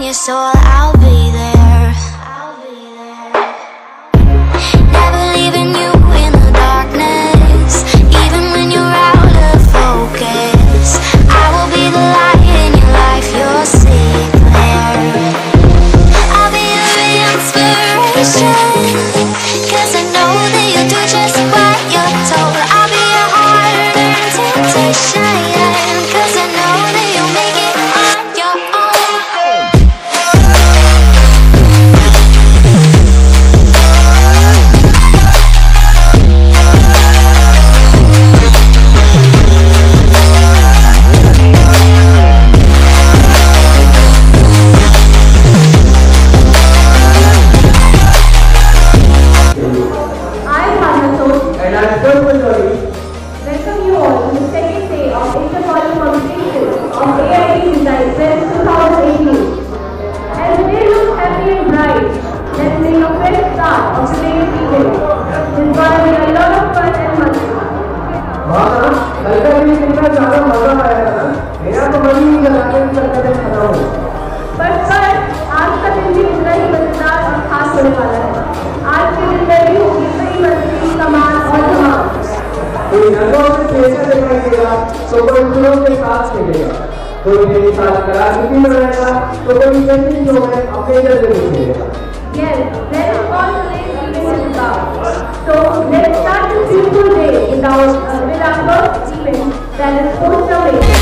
you, so I'll be there. Never leaving you in the darkness, even when you're out of focus. I will be the light in your life, you'll see it clear. I'll be your inspiration, 'cause I know that you'll do just what you're told. I'll be your heart and temptation, 'cause I know that you'll make it on your own. Welcome you all to the second day of Intercollegiate Competition of AIT Design Fest 2018. As the day looks happy and bright, let's make a fresh start of today's event. It's gonna be a lot of fun and money. But first, आज का दिन भी इतना ही मजेदार और खास होने वाला है। आज के दिन में भी होगी कई मस्ती, कमाल और धमाल। कोई रंगों से कैसा दिखाई देगा, तो कोई फूलों के साथ खेलेगा, कोई मेरे साथ कलाकृति बनाएगा, तो कोई पेंटिंग जो है अपने जैसे लिखेगा। Yes, that is all today's event is about. So let's start this beautiful day with our first event, that is poster making.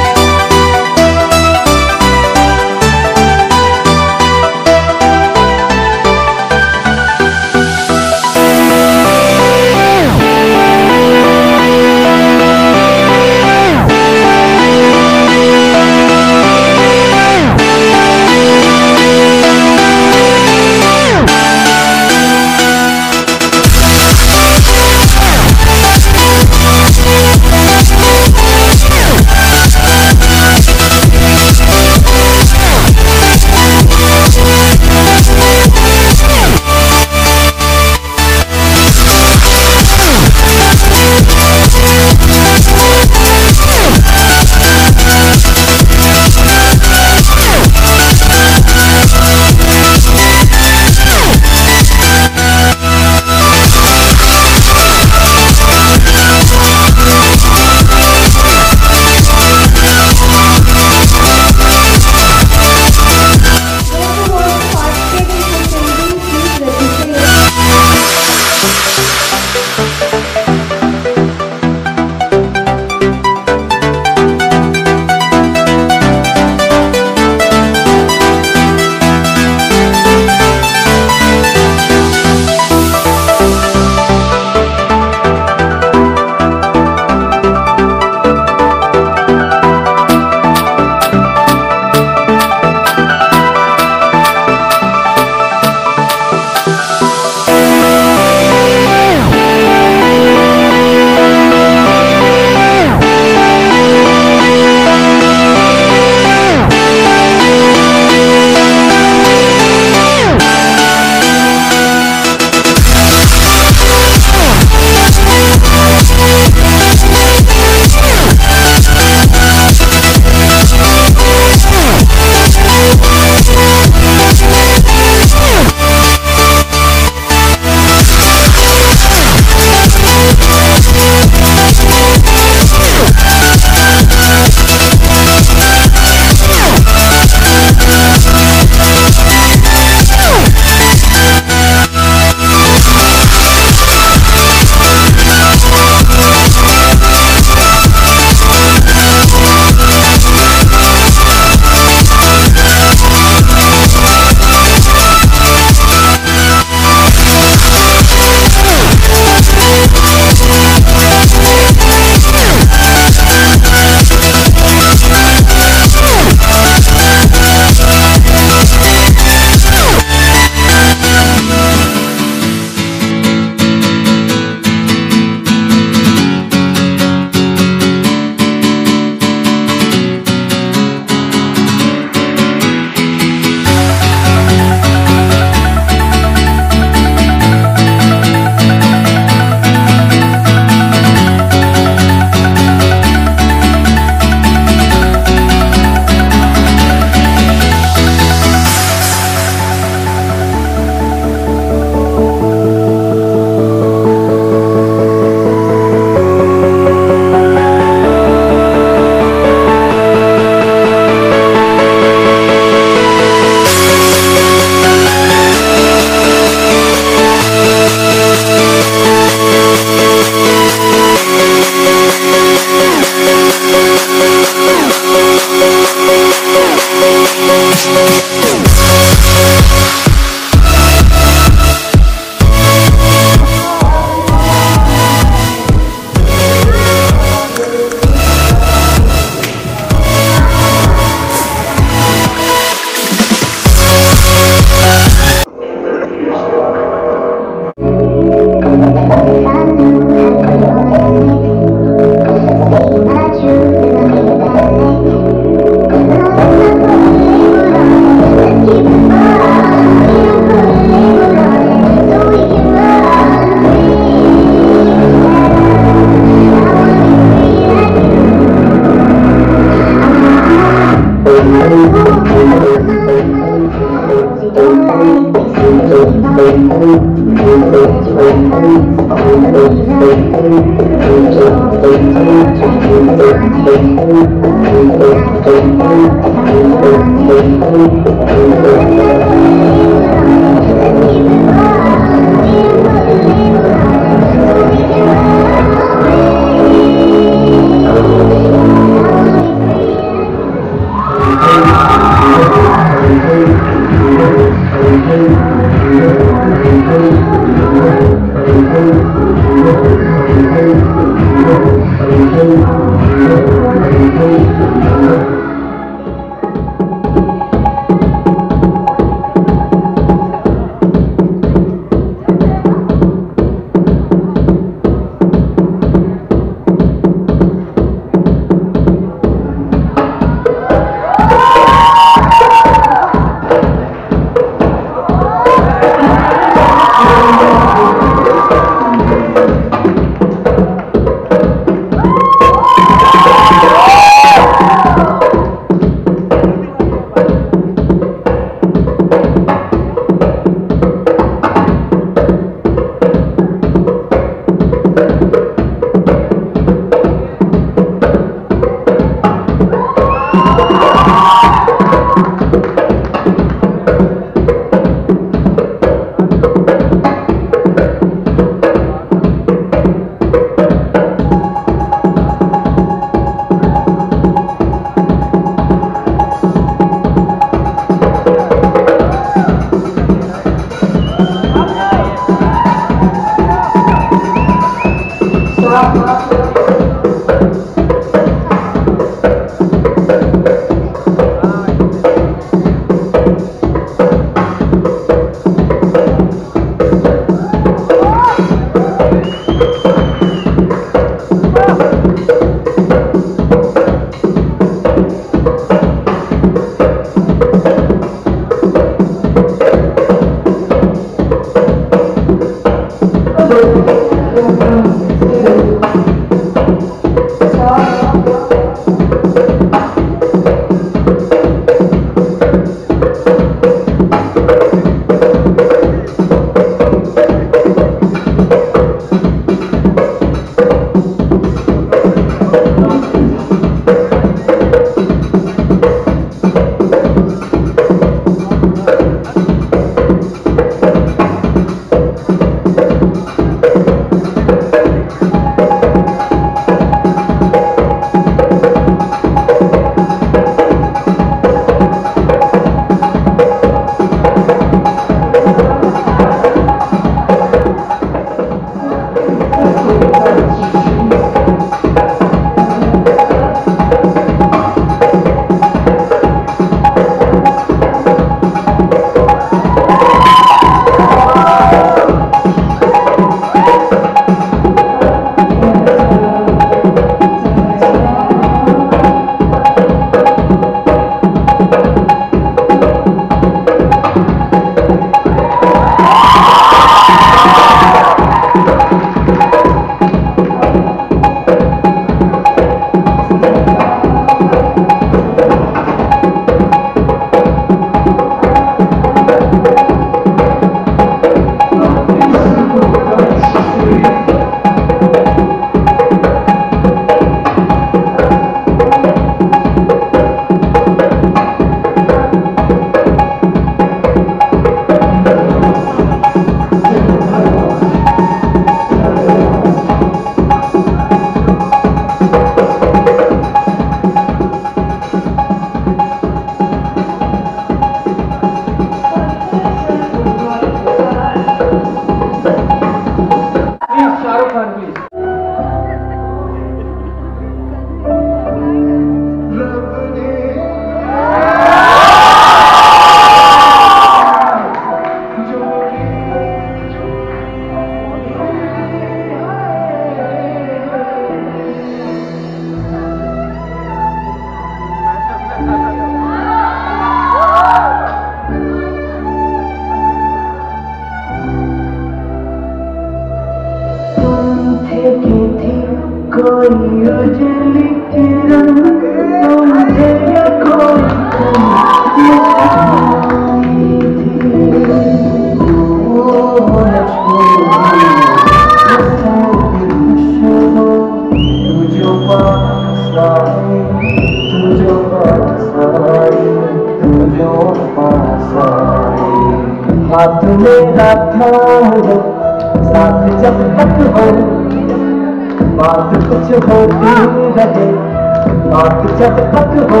आए, तू जो पास आए, तू जो पास आए। हाथ मेरा थाम लो, साथ जब तक हो, बात कुछ होती रहे, बात जब तक हो।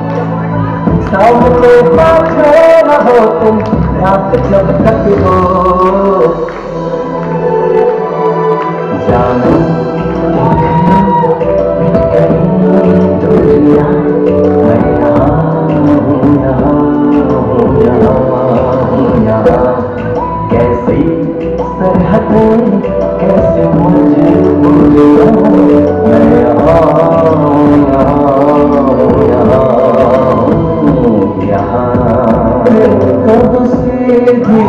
सामने बैठे रहो तुम, रात जब तक हो। जानो दुनिया मैं यहाँ कैसी सरहदें, कैसे मजबूरियां, मैं यहाँ कब से भी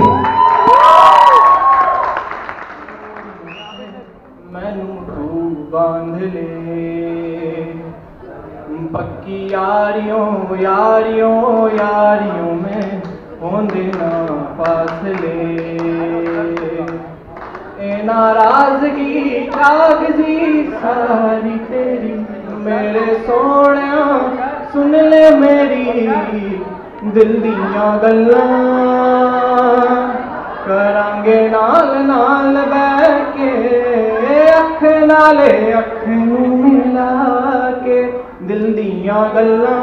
मैनू तू बांध ले। पक्की यारियों यारियों यारियों में होंदे ना फासले। ए नाराजगी कागजी सारी तेरी, मेरे सोनिया सुन ले मेरी दिल दियां गल्लां। करांगे नाल नाल बैठ के, अख नाले अख नूं मिला के दिल दियां गल्लां।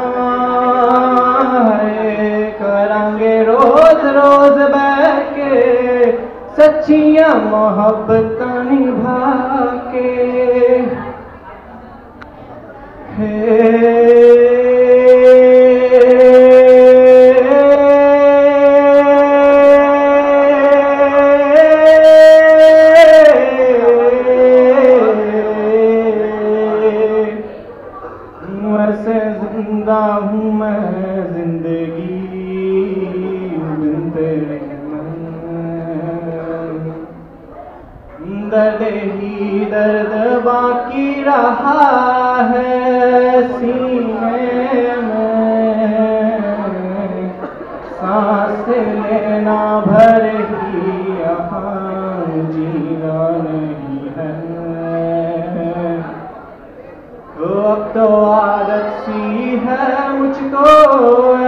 करांगे रोज रोज बैठ के सच्चियां मोहब्बतां निभा के। वैसे जिंदा हूँ मैं जिंदगी बिन तेरे, दर्द ही दर्द बाकी रहा है सीने में। सांस लेना भर ही यहाँ जीना नहीं है। तो अब तो आदत सी है मुझको